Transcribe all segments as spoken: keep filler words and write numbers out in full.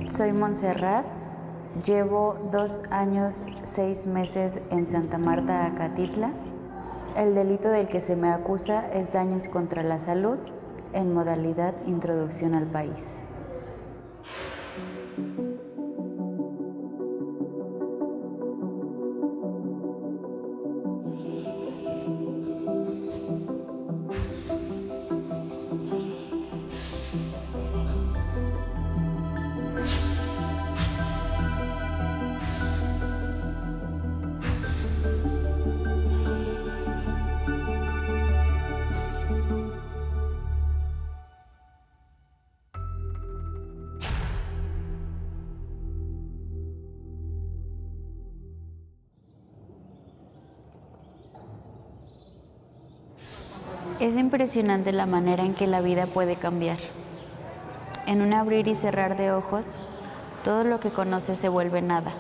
Soy Montserrat, llevo dos años, seis meses en Santa Marta, Acatitla. El delito del que se me acusa es daños contra la salud en modalidad introducción al país. Es impresionante la manera en que la vida puede cambiar. En un abrir y cerrar de ojos, todo lo que conoces se vuelve nada.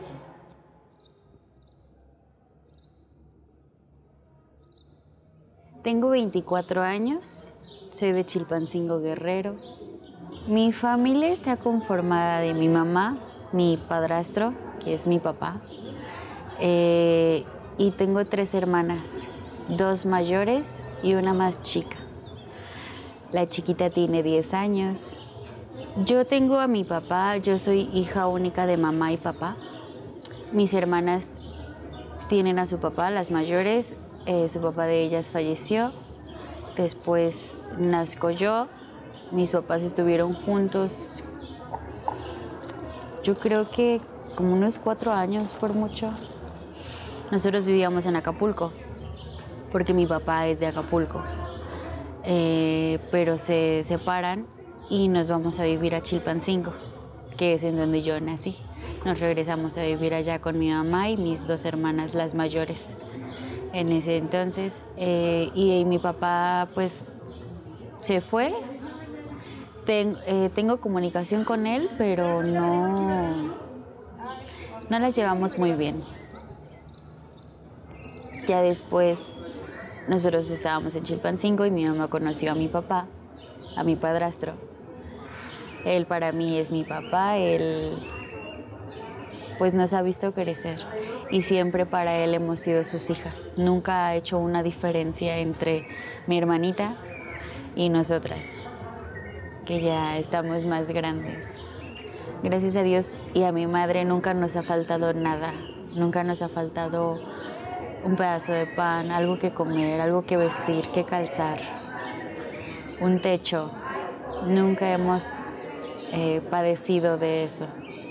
Tengo veinticuatro años, soy de Chilpancingo, Guerrero. Mi familia está conformada de mi mamá, mi padrastro, que es mi papá, eh, y tengo tres hermanas, dos mayores y una más chica. La chiquita tiene diez años. Yo tengo a mi papá, yo soy hija única de mamá y papá. Mis hermanas tienen a su papá, las mayores, eh, su papá de ellas falleció. Después nazco yo, mis papás estuvieron juntos, yo creo que como unos cuatro años por mucho. Nosotros vivíamos en Acapulco, porque mi papá es de Acapulco, eh, pero se separan y nos vamos a vivir a Chilpancingo, que es en donde yo nací. Nos regresamos a vivir allá con mi mamá y mis dos hermanas, las mayores, en ese entonces. Eh, y, y mi papá, pues, se fue. Ten, eh, tengo comunicación con él, pero no, no la llevamos muy bien. Ya después, nosotros estábamos en Chilpancingo y mi mamá conoció a mi papá, a mi padrastro. Él para mí es mi papá, él pues nos ha visto crecer y siempre para él hemos sido sus hijas. Nunca ha hecho una diferencia entre mi hermanita y nosotras, que ya estamos más grandes. Gracias a Dios y a mi madre nunca nos ha faltado nada, nunca nos ha faltado un pedazo de pan, algo que comer, algo que vestir, que calzar, un techo. Nunca hemos eh, padecido de eso.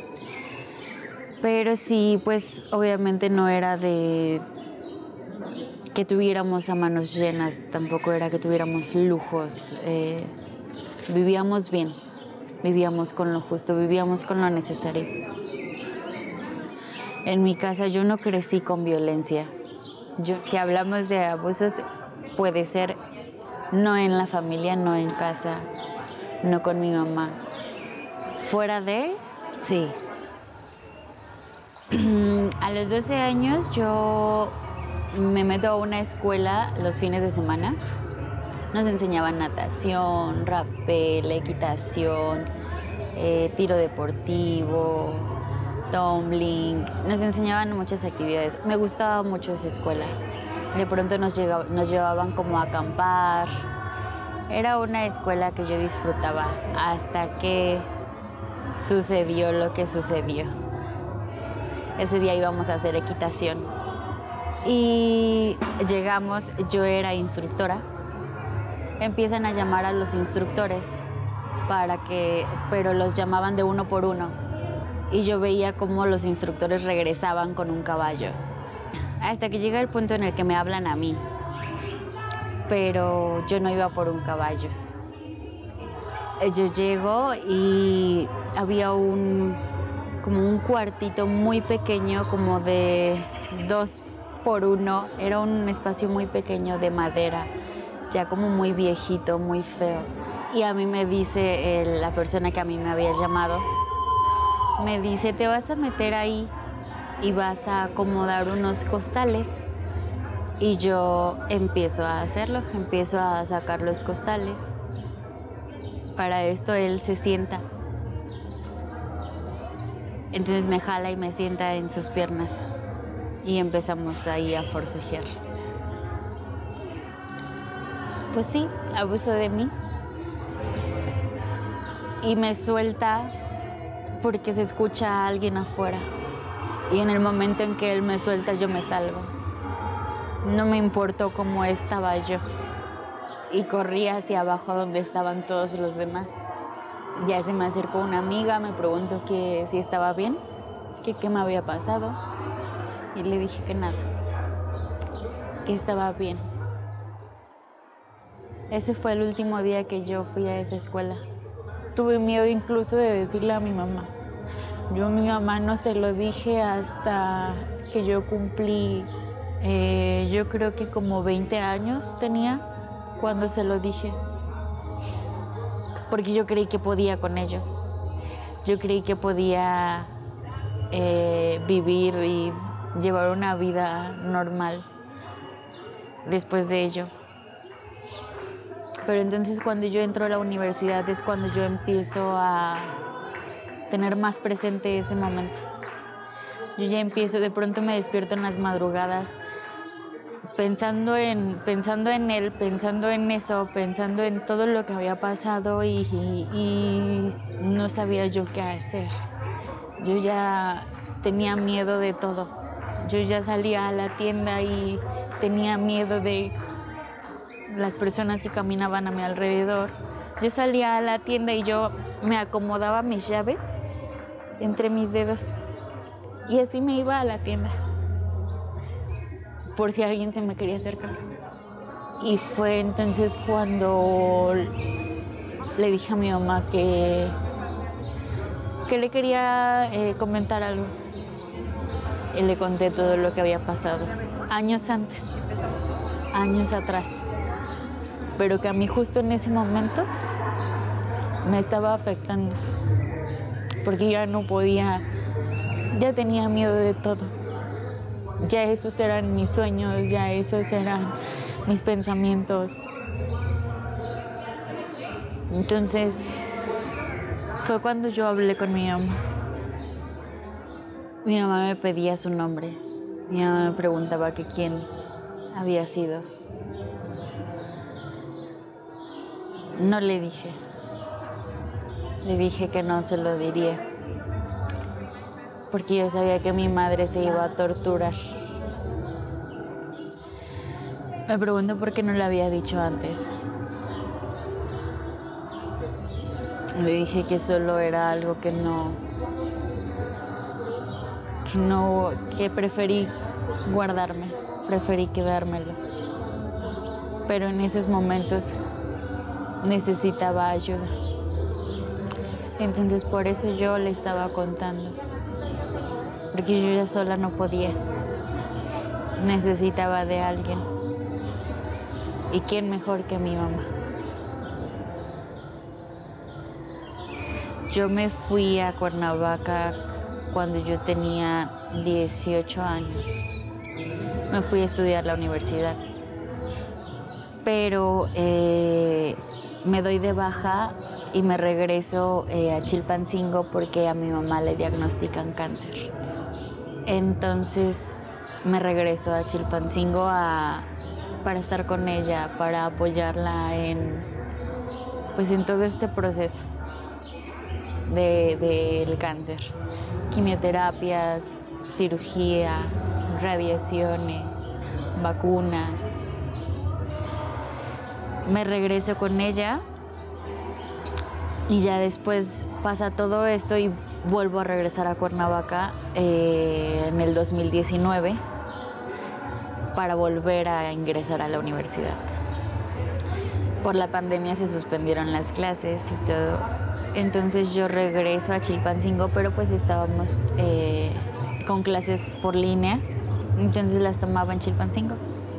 Pero sí, pues obviamente no era de que tuviéramos a manos llenas, tampoco era que tuviéramos lujos. Eh, vivíamos bien, vivíamos con lo justo, vivíamos con lo necesario. En mi casa yo no crecí con violencia. Yo, si hablamos de abusos, puede ser no en la familia, no en casa, no con mi mamá. Fuera de, sí. A los doce años yo me meto a una escuela los fines de semana. Nos enseñaban natación, rappel, equitación, eh, tiro deportivo, tumbling, nos enseñaban muchas actividades. Me gustaba mucho esa escuela. De pronto nos, llegaba, nos llevaban como a acampar. Era una escuela que yo disfrutaba hasta que sucedió lo que sucedió. Ese día íbamos a hacer equitación y llegamos, yo era instructora. Empiezan a llamar a los instructores para que, pero los llamaban de uno por uno. Y yo veía cómo los instructores regresaban con un caballo. Hasta que llega el punto en el que me hablan a mí. Pero yo no iba por un caballo. Yo llego y había un, como un cuartito muy pequeño, como de dos por uno. Era un espacio muy pequeño de madera, ya como muy viejito, muy feo. Y a mí me dice el, la persona que a mí me había llamado, me dice, te vas a meter ahí y vas a acomodar unos costales. Y yo empiezo a hacerlo, empiezo a sacar los costales. Para esto él se sienta Entonces me jala y me sienta en sus piernas y empezamos ahí a forcejear. Pues sí, abusó de mí y me suelta porque se escucha a alguien afuera, y en el momento en que él me suelta yo me salgo. No me importó cómo estaba yo y corrí hacia abajo donde estaban todos los demás. Ya se me acercó una amiga, me preguntó que si estaba bien, que qué me había pasado, y le dije que nada, que estaba bien. Ese fue el último día que yo fui a esa escuela. Tuve miedo incluso de decirle a mi mamá. Yo a mi mamá no se lo dije hasta que yo cumplí, eh, yo creo que como veinte años tenía cuando se lo dije. Porque yo creí que podía con ello. Yo creí que podía eh, vivir y llevar una vida normal después de ello. Pero entonces cuando yo entro a la universidad es cuando yo empiezo a tener más presente ese momento. Yo ya empiezo, de pronto me despierto en las madrugadas pensando en, pensando en él, pensando en eso, pensando en todo lo que había pasado y, y, y no sabía yo qué hacer. Yo ya tenía miedo de todo. Yo ya salía a la tienda y tenía miedo de las personas que caminaban a mi alrededor. Yo salía a la tienda y yo me acomodaba mis llaves entre mis dedos y así me iba a la tienda por si alguien se me quería acercar. Y fue entonces cuando le dije a mi mamá que, que le quería eh, comentar algo. Y le conté todo lo que había pasado años antes, años atrás, pero que a mí justo en ese momento me estaba afectando, porque ya no podía, ya tenía miedo de todo. Ya esos eran mis sueños, ya esos eran mis pensamientos. Entonces fue cuando yo hablé con mi mamá. Mi mamá me pedía su nombre. Mi mamá me preguntaba que quién había sido. No le dije. Le dije que no se lo diría, porque yo sabía que mi madre se iba a torturar. Me preguntó por qué no le había dicho antes. Le dije que solo era algo que no, que no, que preferí guardarme, preferí quedármelo. Pero en esos momentos necesitaba ayuda. Entonces por eso yo le estaba contando, porque yo ya sola no podía, necesitaba de alguien. ¿Y quién mejor que mi mamá? Yo me fui a Cuernavaca cuando yo tenía dieciocho años. Me fui a estudiar la universidad, pero eh, me doy de baja y me regreso eh, a Chilpancingo porque a mi mamá le diagnostican cáncer. Entonces me regreso a Chilpancingo a, para estar con ella, para apoyarla en, pues, en todo este proceso de, del cáncer. Quimioterapias, cirugía, radiaciones, vacunas. Me regreso con ella. Y ya después pasa todo esto y vuelvo a regresar a Cuernavaca eh, en el dos mil diecinueve para volver a ingresar a la universidad. Por la pandemia se suspendieron las clases y todo. Entonces yo regreso a Chilpancingo, pero pues estábamos eh, con clases por línea, entonces las tomaba en Chilpancingo.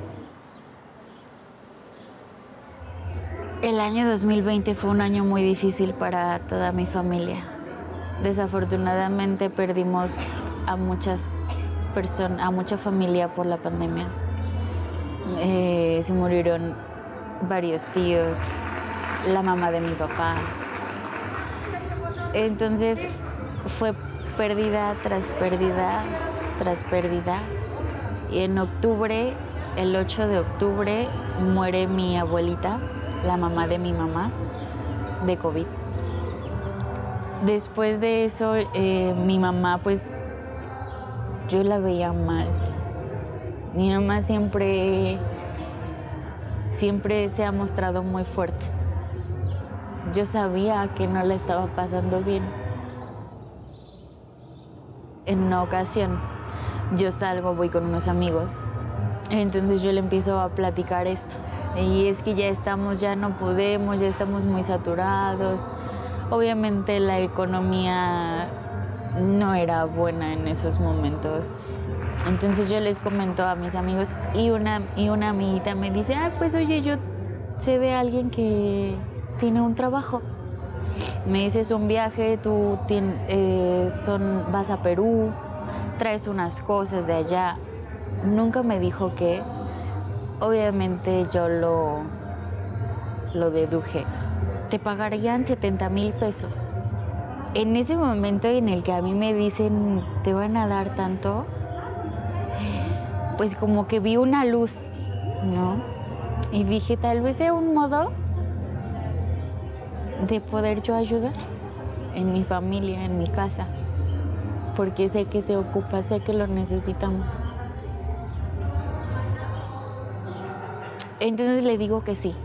El año dos mil veinte fue un año muy difícil para toda mi familia. Desafortunadamente perdimos a muchas personas, a mucha familia por la pandemia. Eh, se murieron varios tíos, la mamá de mi papá. Entonces fue pérdida tras pérdida tras pérdida. Y en octubre, el ocho de octubre, muere mi abuelita, la mamá de mi mamá, de COVID. Después de eso, eh, mi mamá, pues, yo la veía mal. Mi mamá siempre, siempre se ha mostrado muy fuerte. Yo sabía que no la estaba pasando bien. En una ocasión, yo salgo, voy con unos amigos, entonces yo le empiezo a platicar esto. Y es que ya estamos, ya no podemos, ya estamos muy saturados. Obviamente la economía no era buena en esos momentos. Entonces yo les comento a mis amigos y una, y una amiguita me dice, ah, pues oye, yo sé de alguien que tiene un trabajo. Me dices un viaje, tú tien, eh, son, vas a Perú, traes unas cosas de allá. Nunca me dijo que, obviamente yo lo, lo deduje. Te pagarían setenta mil pesos. En ese momento en el que a mí me dicen, te van a dar tanto, pues como que vi una luz, ¿no? Y dije, tal vez sea un modo de poder yo ayudar en mi familia, en mi casa, porque sé que se ocupa, sé que lo necesitamos. Entonces le digo que sí.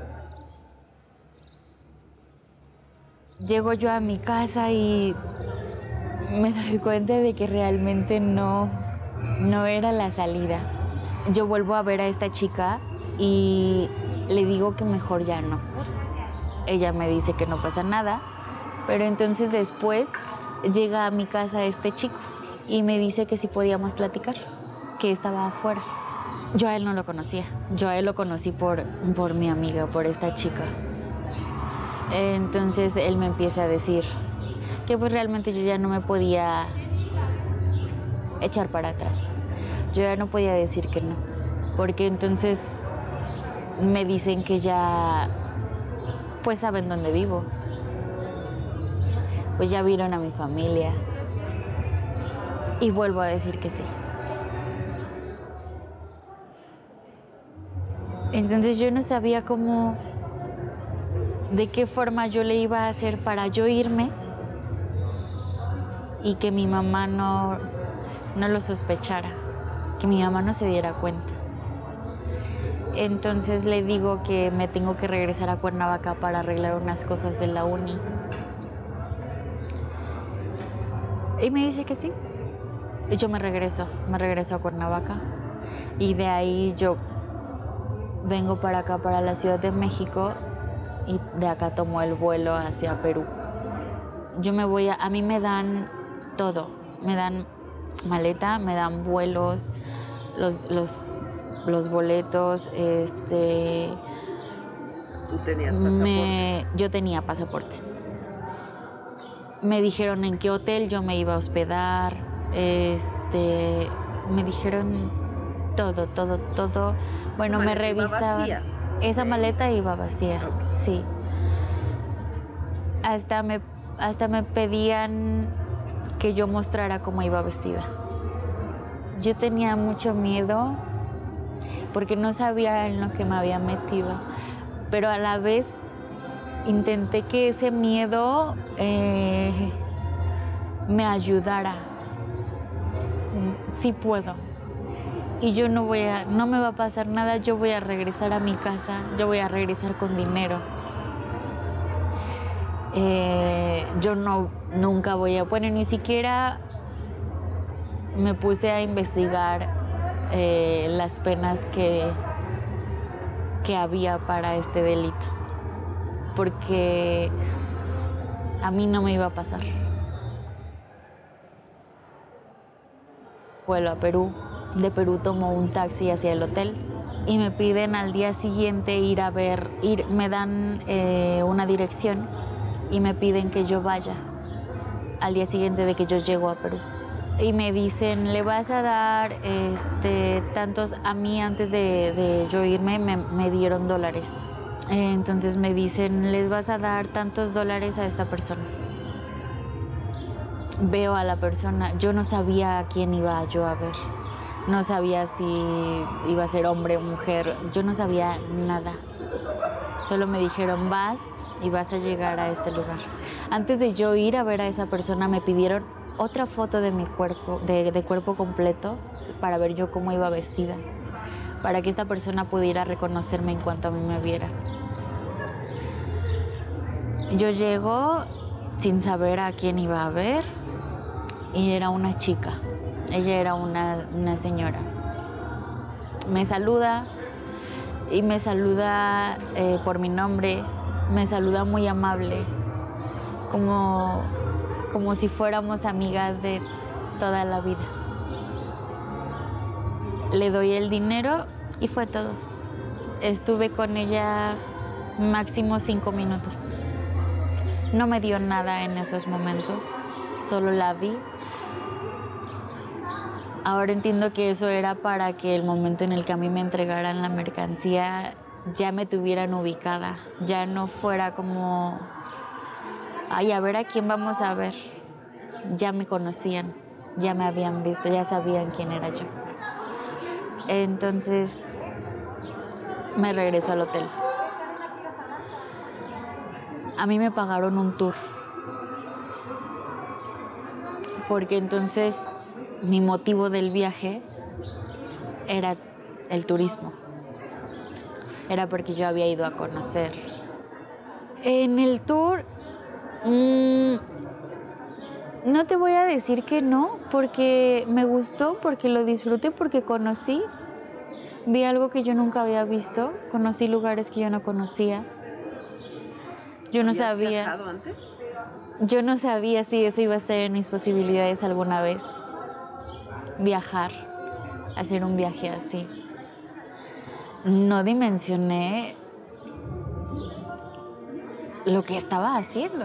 Llego yo a mi casa y me doy cuenta de que realmente no, no era la salida. Yo vuelvo a ver a esta chica y le digo que mejor ya no. Ella me dice que no pasa nada, pero entonces después llega a mi casa este chico y me dice que si podíamos platicar, que estaba afuera. Yo a él no lo conocía, yo a él lo conocí por, por mi amiga, por esta chica. Entonces él me empieza a decir que pues realmente yo ya no me podía echar para atrás. Yo ya no podía decir que no, porque entonces me dicen que ya pues saben dónde vivo. Pues ya vieron a mi familia. Y vuelvo a decir que sí. Entonces yo no sabía cómo, de qué forma yo le iba a hacer para yo irme y que mi mamá no, no lo sospechara, que mi mamá no se diera cuenta. Entonces le digo que me tengo que regresar a Cuernavaca para arreglar unas cosas de la uni. Y me dice que sí. Y yo me regreso, me regreso a Cuernavaca. Y de ahí yo vengo para acá, para la Ciudad de México, y de acá tomo el vuelo hacia Perú. Yo me voy a, a mí me dan todo, me dan maleta, me dan vuelos, los, los, los boletos, este... ¿Tú tenías pasaporte? Me, yo tenía pasaporte. Me dijeron en qué hotel yo me iba a hospedar, este, me dijeron todo, todo, todo. Bueno, me revisaban. Vacía. Esa Sí. maleta iba vacía, Okay. sí. Hasta me, hasta me pedían que yo mostrara cómo iba vestida. Yo tenía mucho miedo porque no sabía en lo que me había metido, pero a la vez intenté que ese miedo eh, me ayudara. Sí puedo. Y yo no voy a, no me va a pasar nada, yo voy a regresar a mi casa, yo voy a regresar con dinero. Eh, yo no, nunca voy a, bueno, ni siquiera me puse a investigar eh, las penas que, que había para este delito, porque a mí no me iba a pasar. Vuelo a Perú. De Perú tomo un taxi hacia el hotel y me piden al día siguiente ir a ver, ir, me dan eh, una dirección y me piden que yo vaya al día siguiente de que yo llego a Perú. Y me dicen, le vas a dar este, tantos, a mí antes de, de yo irme me, me dieron dólares. Eh, entonces me dicen, les vas a dar tantos dólares a esta persona. veo a la persona. Yo no sabía a quién iba yo a ver. No sabía si iba a ser hombre o mujer. Yo no sabía nada. Solo me dijeron, vas y vas a llegar a este lugar. Antes de yo ir a ver a esa persona, me pidieron otra foto de mi cuerpo, de, de cuerpo completo, para ver yo cómo iba vestida, para que esta persona pudiera reconocerme en cuanto a mí me viera. Yo llego sin saber a quién iba a ver y era una chica. Ella era una, una señora. Me saluda y me saluda eh, por mi nombre, me saluda muy amable, como, como si fuéramos amigas de toda la vida. Le doy el dinero y fue todo. Estuve con ella máximo cinco minutos. No me dio nada en esos momentos, solo la vi. Ahora entiendo que eso era para que el momento en el que a mí me entregaran la mercancía ya me tuvieran ubicada, ya no fuera como, ay, a ver a quién vamos a ver. Ya me conocían, ya me habían visto, ya sabían quién era yo. Entonces me regreso al hotel. A mí me pagaron un tour, porque entonces mi motivo del viaje era el turismo. Era porque yo había ido a conocer. En el tour, mmm, no te voy a decir que no, porque me gustó, porque lo disfruté, porque conocí. Vi algo que yo nunca había visto, conocí lugares que yo no conocía. Yo no sabía. ¿Habías viajado antes? Yo no sabía si eso iba a ser en mis posibilidades alguna vez. Viajar, hacer un viaje así. No dimensioné lo que estaba haciendo.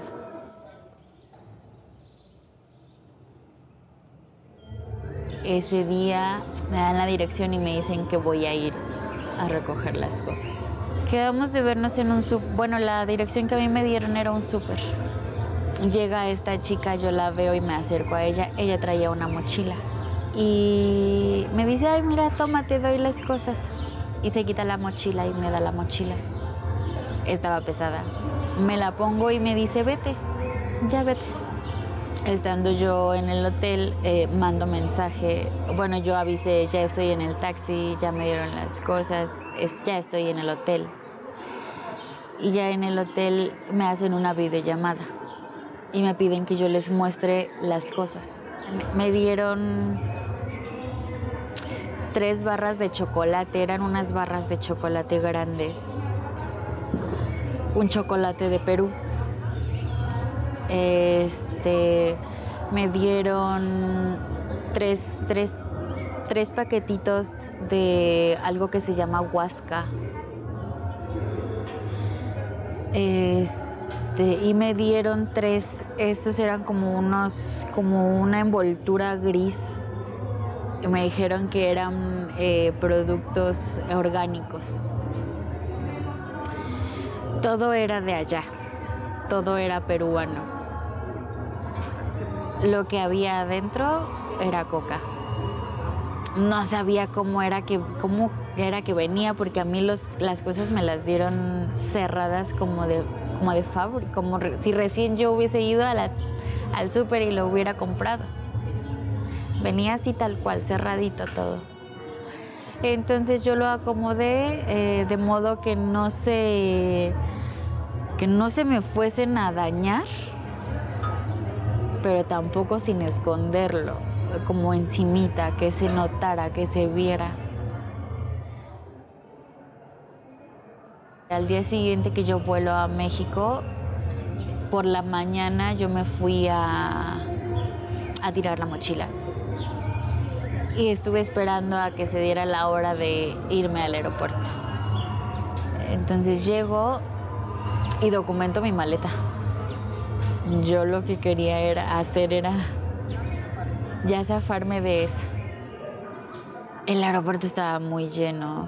Ese día me dan la dirección y me dicen que voy a ir a recoger las cosas. Quedamos de vernos en un súper. Bueno, la dirección que a mí me dieron era un súper. Llega esta chica, yo la veo y me acerco a ella. Ella traía una mochila. Y me dice, ay, mira, toma, te doy las cosas. Y se quita la mochila y me da la mochila. Estaba pesada. Me la pongo y me dice, vete, ya vete. Estando yo en el hotel, eh, mando mensaje. Bueno, yo avisé, ya estoy en el taxi, ya me dieron las cosas, es, ya estoy en el hotel. Y ya en el hotel me hacen una videollamada y me piden que yo les muestre las cosas. Me dieron tres barras de chocolate, eran unas barras de chocolate grandes. Un chocolate de Perú. Este, me dieron tres, tres, tres paquetitos de algo que se llama huasca. Este, y me dieron tres, estos eran como unos, como una envoltura gris. Y me dijeron que eran eh, productos orgánicos. Todo era de allá, todo era peruano. Lo que había adentro era coca. No sabía cómo era que, cómo era que venía, porque a mí los, las cosas me las dieron cerradas como de, como de fábrica, como re, si recién yo hubiese ido a la, al súper y lo hubiera comprado. Venía así tal cual, cerradito todo. Entonces yo lo acomodé eh, de modo que no se, que no se me fuesen a dañar, pero tampoco sin esconderlo, como encimita, que se notara, que se viera. Al día siguiente que yo vuelo a México, por la mañana yo me fui a, a tirar la mochila. Y estuve esperando a que se diera la hora de irme al aeropuerto. Entonces llego y documento mi maleta. Yo lo que quería era hacer era ya zafarme de eso. El aeropuerto estaba muy lleno.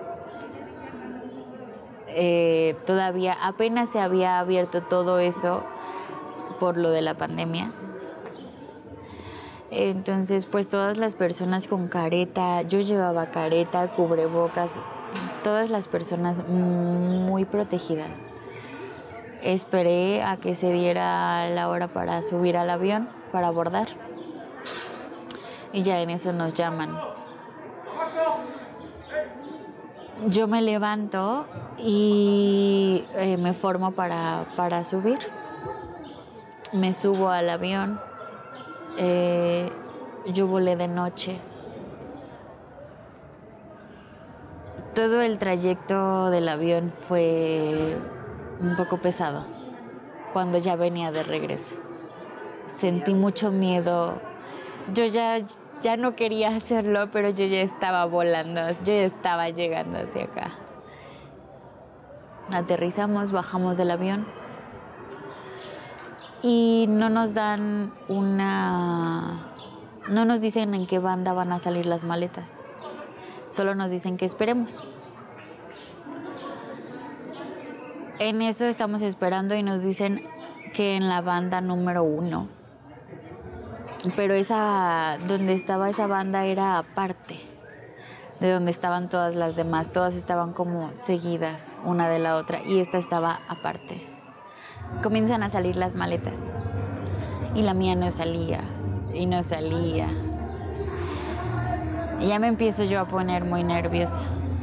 Eh, todavía apenas se había abierto todo eso por lo de la pandemia. Entonces, pues todas las personas con careta, yo llevaba careta, cubrebocas, todas las personas muy protegidas. Esperé a que se diera la hora para subir al avión, para abordar. Y ya en eso nos llaman. Yo me levanto y eh, me formo para, para subir. Me subo al avión. Eh, yo volé de noche. Todo el trayecto del avión fue un poco pesado cuando ya venía de regreso. Sentí mucho miedo. Yo ya, ya no quería hacerlo, pero yo ya estaba volando, yo ya estaba llegando hacia acá. Aterrizamos, bajamos del avión y no nos dan una... No nos dicen en qué banda van a salir las maletas. Solo nos dicen que esperemos. En eso estamos esperando y nos dicen que en la banda número uno. Pero esa, donde estaba esa banda era aparte de donde estaban todas las demás. Todas estaban como seguidas una de la otra y esta estaba aparte. Comienzan a salir las maletas y la mía no salía y no salía. Y ya me empiezo yo a poner muy nerviosa.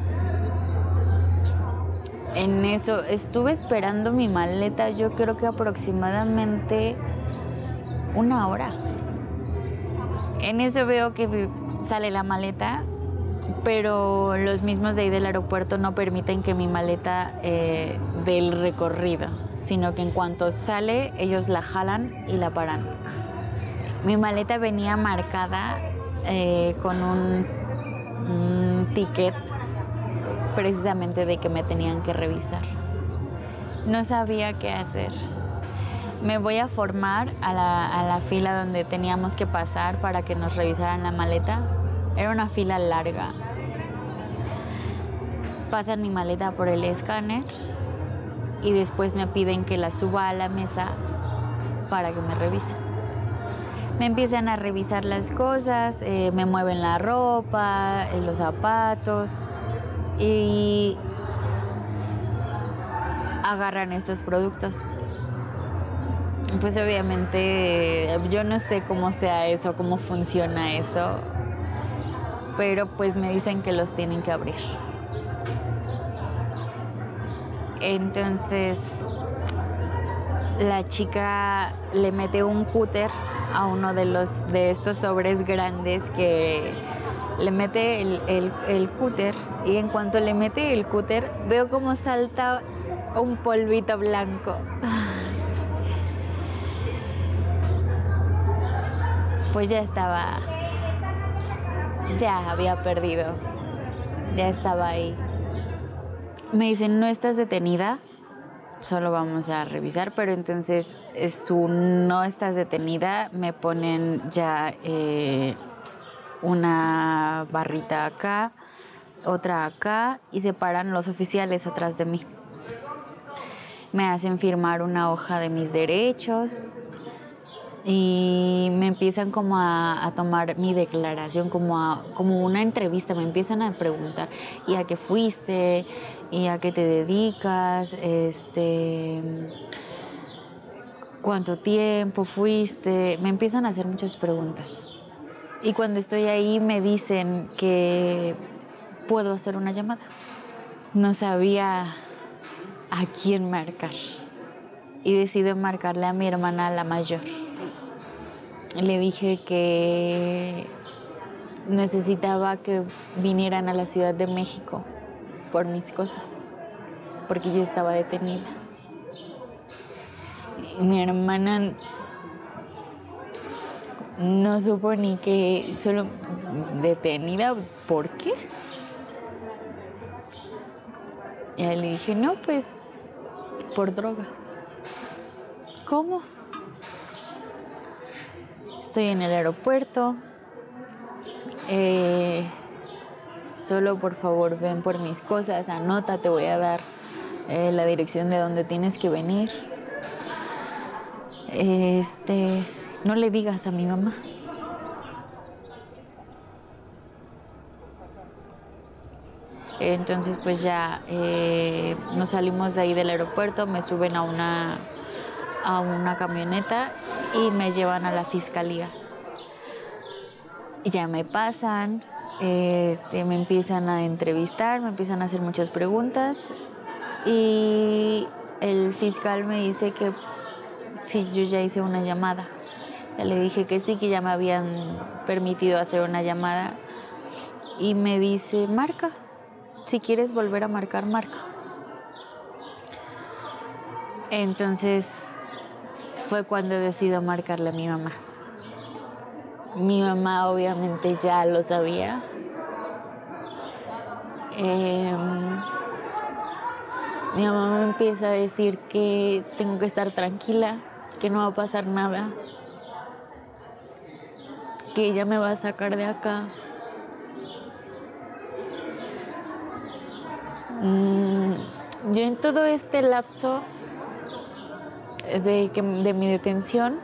En eso estuve esperando mi maleta, yo creo que aproximadamente una hora. En eso veo que sale la maleta, pero los mismos de ahí del aeropuerto no permiten que mi maleta eh, dé el recorrido, sino que en cuanto sale, ellos la jalan y la paran. Mi maleta venía marcada eh, con un, un ticket precisamente de que me tenían que revisar. No sabía qué hacer. Me voy a formar a la, a la fila donde teníamos que pasar para que nos revisaran la maleta. Era una fila larga. Pasan mi maleta por el escáner y después me piden que la suba a la mesa para que me revisen. Me empiezan a revisar las cosas, eh, me mueven la ropa, eh, los zapatos y agarran estos productos. Pues obviamente yo no sé cómo sea eso, cómo funciona eso, pero pues me dicen que los tienen que abrir. Entonces la chica le mete un cúter a uno de los de estos sobres grandes, que le mete el, el, el cúter, y en cuanto le mete el cúter veo como salta un polvito blanco. Pues ya estaba, ya había perdido, ya estaba ahí. Me dicen, no estás detenida, solo vamos a revisar, pero entonces su no estás detenida, me ponen ya eh, una barrita acá, otra acá, y se paran los oficiales atrás de mí. Me hacen firmar una hoja de mis derechos y me empiezan como a, a tomar mi declaración, como, a, como una entrevista. Me empiezan a preguntar, ¿y a qué fuiste? ¿Y a qué te dedicas? Este, ¿cuánto tiempo fuiste? Me empiezan a hacer muchas preguntas. Y cuando estoy ahí me dicen que puedo hacer una llamada. No sabía a quién marcar y decido marcarle a mi hermana, la mayor. Le dije que necesitaba que vinieran a la Ciudad de México por mis cosas, porque yo estaba detenida. Y mi hermana no supo ni que, solo detenida, ¿por qué? Y le dije, no, pues por droga. ¿Cómo? Estoy en el aeropuerto, eh, solo por favor ven por mis cosas, anota, te voy a dar eh, la dirección de donde tienes que venir. Este, no le digas a mi mamá. Entonces pues ya eh, nos salimos de ahí del aeropuerto, me suben a una, a una camioneta y me llevan a la fiscalía. Ya me pasan, este, me empiezan a entrevistar, me empiezan a hacer muchas preguntas y el fiscal me dice que sí, yo ya hice una llamada. Ya le dije que sí, que ya me habían permitido hacer una llamada y me dice, marca. Si quieres volver a marcar, marca. Entonces fue cuando decido marcarle a mi mamá. Mi mamá obviamente ya lo sabía. Eh, mi mamá me empieza a decir que tengo que estar tranquila, que no va a pasar nada, que ella me va a sacar de acá. Yo en todo este lapso de, que, de mi detención,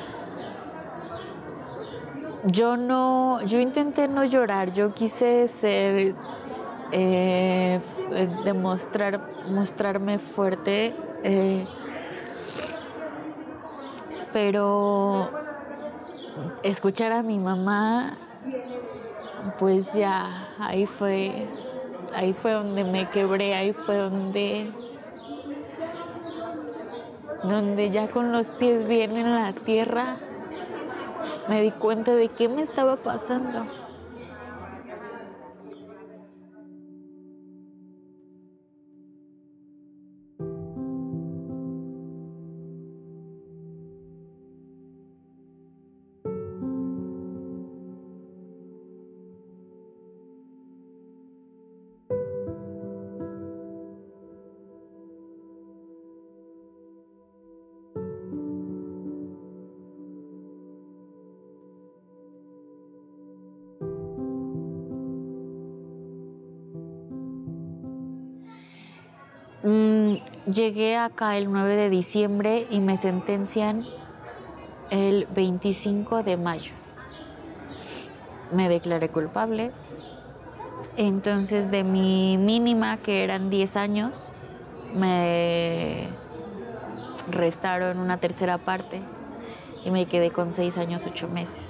yo no, yo intenté no llorar, yo quise ser, eh, demostrar, mostrarme fuerte, eh, pero escuchar a mi mamá, pues ya, ahí fue. Ahí fue donde me quebré, ahí fue donde, donde ya con los pies bien en la tierra me di cuenta de qué me estaba pasando. Mm, llegué acá el nueve de diciembre y me sentencian el veinticinco de mayo. Me declaré culpable. Entonces de mi mínima, que eran diez años, me restaron una tercera parte y me quedé con seis años, ocho meses.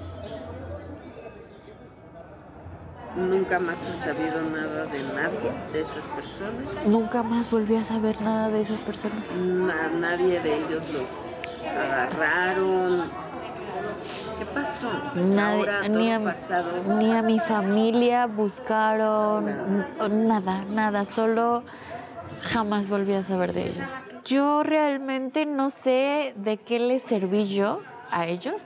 ¿Nunca más has sabido nada de nadie, de esas personas? Nunca más volví a saber nada de esas personas. Na- nadie de ellos los agarraron. ¿Qué pasó? Pues Nadie, ahora ni, todo a, pasado. ni a mi familia buscaron, Nada. n- nada, nada, solo jamás volví a saber de ellos. Yo realmente no sé de qué les serví yo a ellos.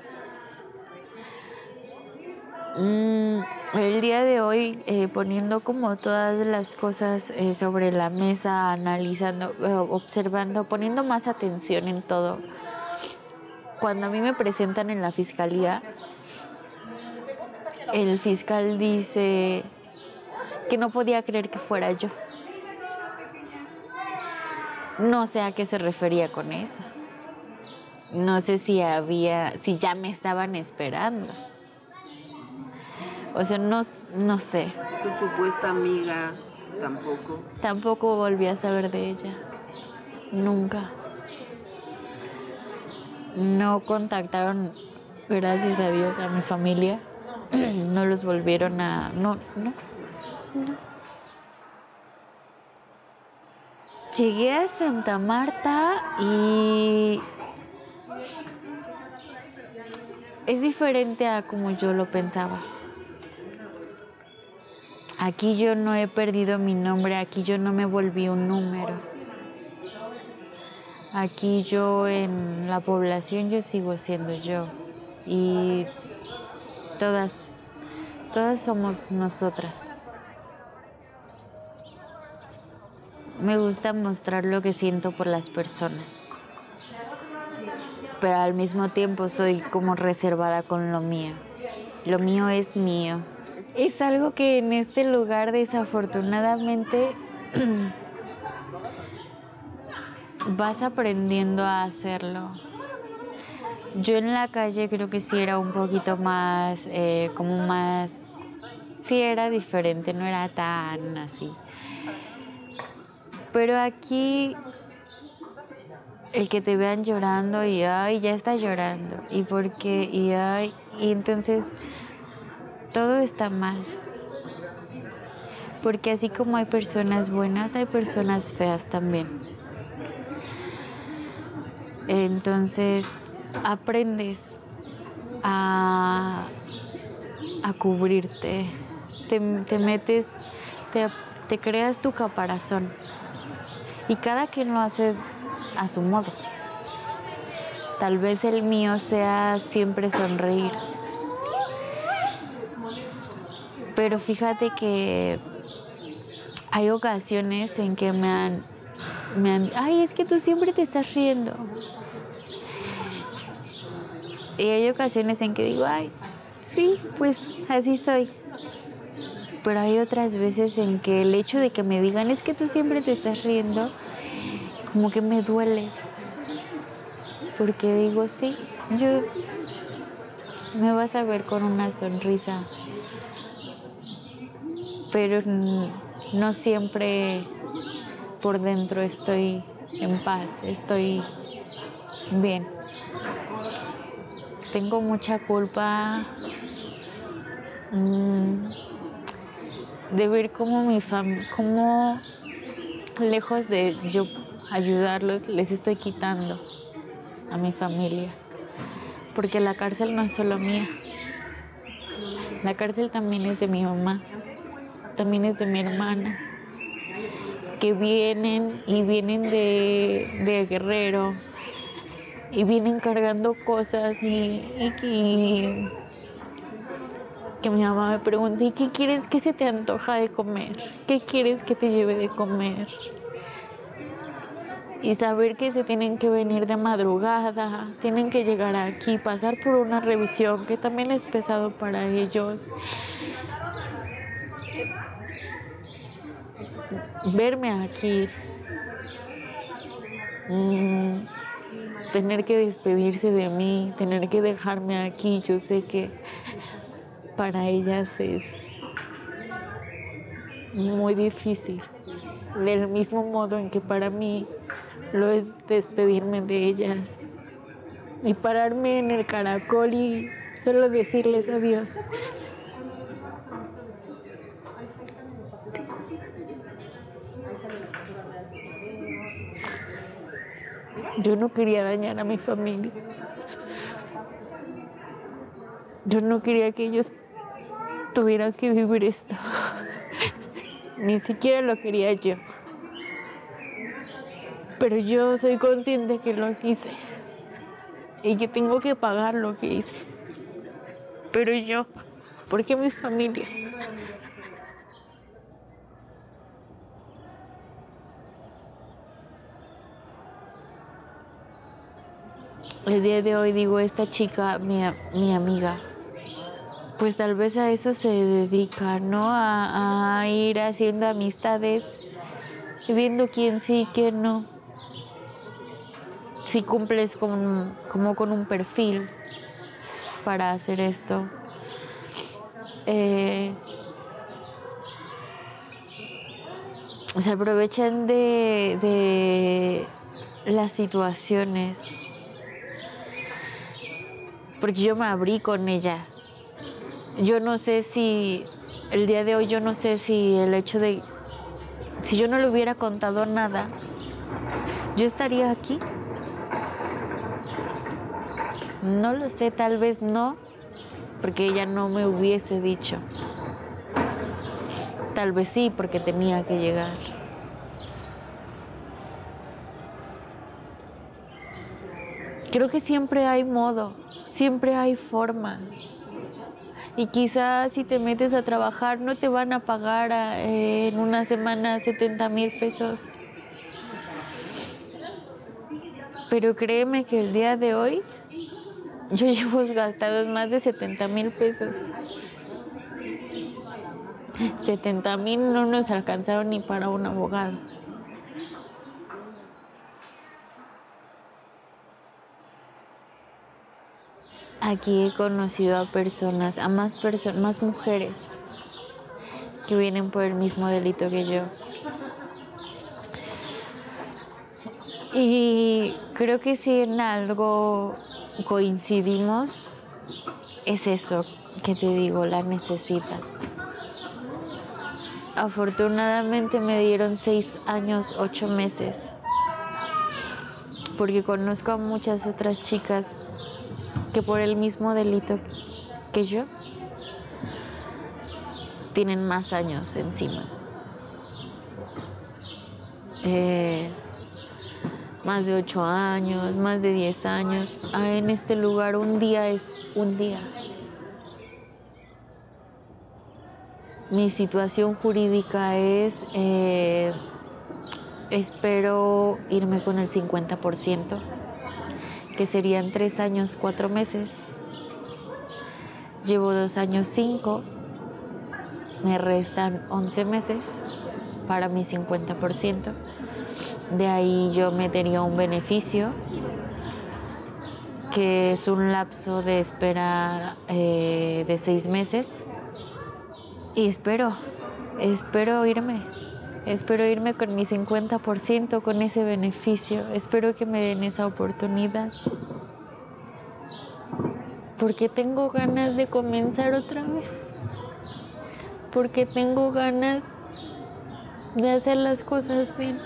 Mm, el día de hoy, eh, poniendo como todas las cosas eh, sobre la mesa, analizando, eh, observando, poniendo más atención en todo. Cuando a mí me presentan en la fiscalía, el fiscal dice que no podía creer que fuera yo. No sé a qué se refería con eso. No sé si había, si ya me estaban esperando. O sea, no, no sé. Tu supuesta amiga tampoco. Tampoco volví a saber de ella. Nunca. No contactaron, gracias a Dios, a mi familia. No los volvieron a... No, no, no. Llegué a Santa Marta y es diferente a como yo lo pensaba. Aquí yo no he perdido mi nombre, aquí yo no me volví un número. Aquí yo en la población yo sigo siendo yo. Y todas, todas somos nosotras. Me gusta mostrar lo que siento por las personas. Pero al mismo tiempo soy como reservada con lo mío. Lo mío es mío. Es algo que en este lugar desafortunadamente vas aprendiendo a hacerlo. Yo en la calle creo que sí era un poquito más, eh, como más, sí era diferente, no era tan así. Pero aquí el que te vean llorando y ay, ya está llorando. ¿Y por qué? Y ay, y entonces todo está mal. Porque así como hay personas buenas, hay personas feas también. Entonces aprendes a, a cubrirte, te, te metes, te, te creas tu caparazón. Y cada quien lo hace a su modo. Tal vez el mío sea siempre sonreír. Pero fíjate que hay ocasiones en que me han, me han, ay, es que tú siempre te estás riendo. Y hay ocasiones en que digo, ay, sí, pues así soy. Pero hay otras veces en que el hecho de que me digan, es que tú siempre te estás riendo, como que me duele. Porque digo, sí, yo me vas a ver con una sonrisa. Pero no siempre por dentro estoy en paz, estoy bien. Tengo mucha culpa mmm, de ver cómo mi familia, cómo lejos de yo ayudarlos, les estoy quitando a mi familia. Porque la cárcel no es solo mía. La cárcel también es de mi mamá, también es de mi hermana, que vienen y vienen de, de Guerrero y vienen cargando cosas y, y, y que mi mamá me pregunta, ¿y qué quieres que se te antoja de comer? ¿Qué quieres que te lleve de comer? Y saber que se tienen que venir de madrugada, tienen que llegar aquí, pasar por una revisión que también es pesado para ellos. Verme aquí, mmm, tener que despedirse de mí, tener que dejarme aquí, yo sé que para ellas es muy difícil, del mismo modo en que para mí lo es despedirme de ellas y pararme en el caracol y solo decirles adiós. Yo no quería dañar a mi familia. Yo no quería que ellos tuvieran que vivir esto. Ni siquiera lo quería yo. Pero yo soy consciente que lo hice y que tengo que pagar lo que hice. Pero yo, ¿por qué mi familia? El día de hoy digo, esta chica, mi, mi amiga, pues tal vez a eso se dedica, ¿no? A, a ir haciendo amistades, viendo quién sí, quién no. Si cumples con, como con un perfil para hacer esto. Eh, se aprovechan de, de las situaciones. Porque yo me abrí con ella. Yo no sé si, el día de hoy yo no sé si el hecho de, si yo no le hubiera contado nada, yo estaría aquí. No lo sé, tal vez no, porque ella no me hubiese dicho. Tal vez sí, porque tenía que llegar. Creo que siempre hay modo, siempre hay forma. Y quizás si te metes a trabajar no te van a pagar a, eh, en una semana setenta mil pesos. Pero créeme que el día de hoy yo llevo gastados más de setenta mil pesos. setenta mil no nos alcanzaron ni para un abogado. Aquí he conocido a personas, a más personas, más mujeres que vienen por el mismo delito que yo. Y creo que si en algo coincidimos, es eso que te digo, la necesidad. Afortunadamente me dieron seis años, ocho meses, porque conozco a muchas otras chicas que por el mismo delito que yo tienen más años encima. Eh, más de ocho años, más de diez años. Ah, en este lugar un día es un día. Mi situación jurídica es, eh, espero irme con el cincuenta por ciento, que serían tres años, cuatro meses. Llevo dos años, cinco. Me restan once meses para mi cincuenta por ciento. De ahí yo metería un beneficio, que es un lapso de espera eh, de seis meses. Y espero, espero irme, espero irme con mi cincuenta por ciento, con ese beneficio. Espero que me den esa oportunidad. Porque tengo ganas de comenzar otra vez. Porque tengo ganas de hacer las cosas bien.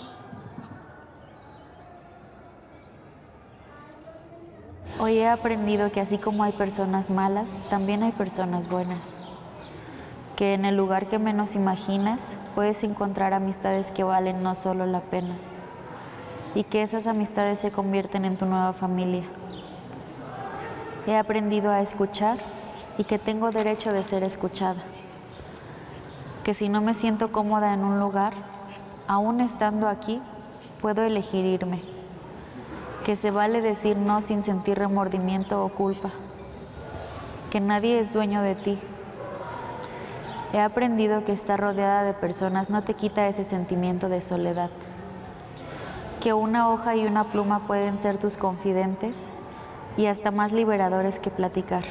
Hoy he aprendido que así como hay personas malas, también hay personas buenas. Que en el lugar que menos imaginas puedes encontrar amistades que valen no solo la pena. Y que esas amistades se convierten en tu nueva familia. He aprendido a escuchar y que tengo derecho de ser escuchada. Que si no me siento cómoda en un lugar, aún estando aquí, puedo elegir irme. Que se vale decir no sin sentir remordimiento o culpa. Que nadie es dueño de ti. He aprendido que estar rodeada de personas no te quita ese sentimiento de soledad. Que una hoja y una pluma pueden ser tus confidentes y hasta más liberadores que platicar.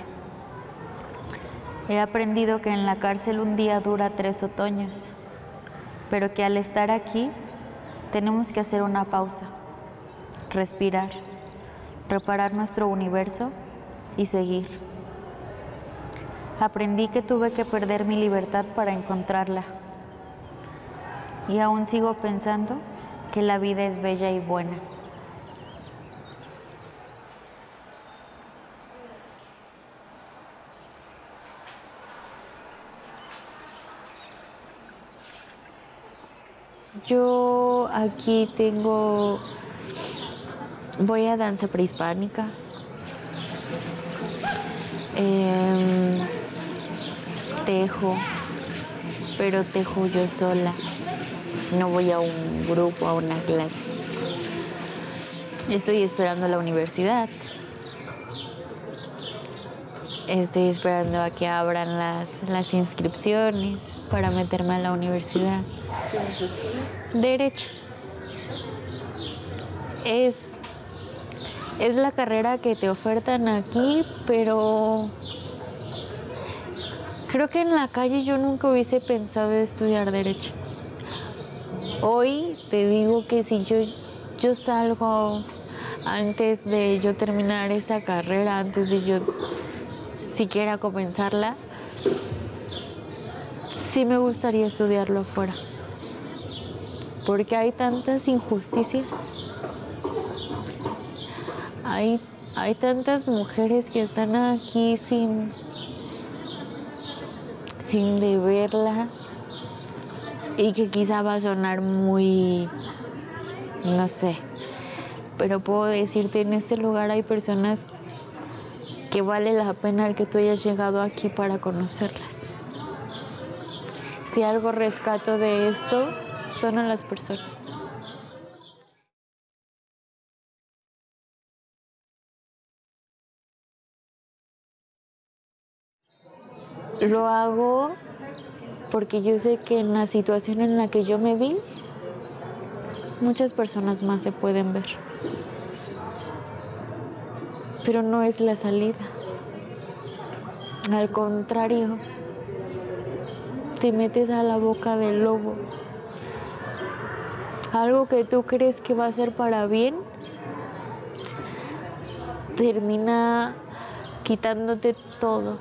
He aprendido que en la cárcel un día dura tres otoños, pero que al estar aquí tenemos que hacer una pausa, respirar, reparar nuestro universo y seguir. Aprendí que tuve que perder mi libertad para encontrarla. Y aún sigo pensando que la vida es bella y buena. Yo aquí tengo, voy a danza prehispánica. Eh, tejo, pero tejo yo sola. No voy a un grupo, a una clase. Estoy esperando la universidad. Estoy esperando a que abran las, las inscripciones para meterme a la universidad. ¿Qué vas a estudiar? Derecho. Es, es la carrera que te ofertan aquí, pero creo que en la calle yo nunca hubiese pensado estudiar Derecho. Hoy te digo que si yo, yo salgo antes de yo terminar esa carrera, antes de yo siquiera comenzarla, sí me gustaría estudiarlo fuera. Porque hay tantas injusticias. Hay, hay tantas mujeres que están aquí sin, sin deberla. Y que quizá va a sonar muy, no sé, pero puedo decirte, en este lugar hay personas que vale la pena el que tú hayas llegado aquí para conocerlas. Si algo rescato de esto, son a las personas. Lo hago porque yo sé que en la situación en la que yo me vi, muchas personas más se pueden ver. Pero no es la salida. Al contrario, te metes a la boca del lobo. algo que tú crees que va a ser para bien, termina quitándote todo,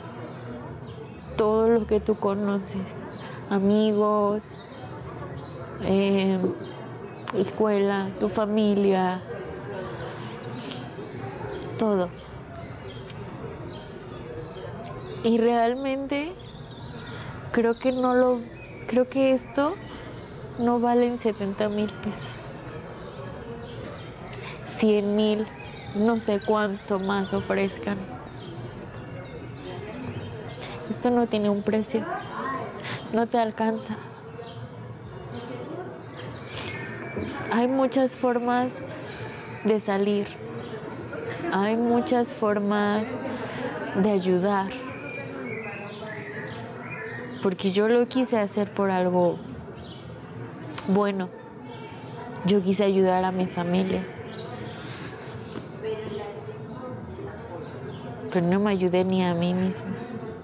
todo lo que tú conoces, amigos, eh, escuela, tu familia, todo. Y realmente creo que no lo, creo que esto no valen setenta mil pesos, cien mil, no sé cuánto más ofrezcan. Esto no tiene un precio, no te alcanza. Hay muchas formas de salir, hay muchas formas de ayudar, porque yo lo quise hacer por algo bueno. Yo quise ayudar a mi familia, pero no me ayudé ni a mí misma.